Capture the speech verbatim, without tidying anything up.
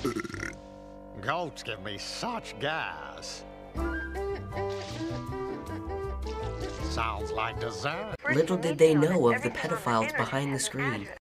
Goats give me such gas. Sounds like dessert. Little did they know of the pedophiles behind the screen.